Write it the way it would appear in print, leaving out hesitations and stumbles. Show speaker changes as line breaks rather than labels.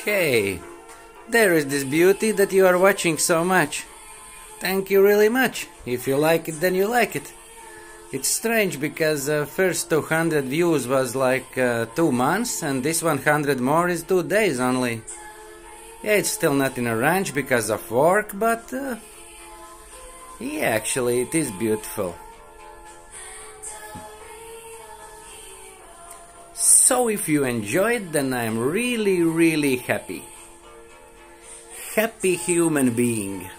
Okay, there is this beauty that you are watching so much. Thank you really much. If you like it, then you like it. It's strange because first 200 views was like 2 months, and this 100 more is 2 days only. Yeah, it's still not in a range because of work, but yeah, actually it is beautiful. So if you enjoyed, then I'm really happy. Happy human being.